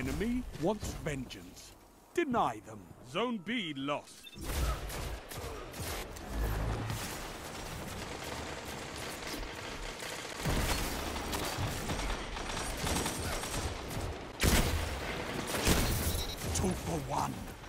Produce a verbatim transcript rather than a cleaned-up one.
enemy wants vengeance. Deny them. Zone B lost. Two for one.